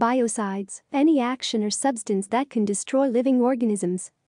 Biocides, any action or substance that can destroy living organisms.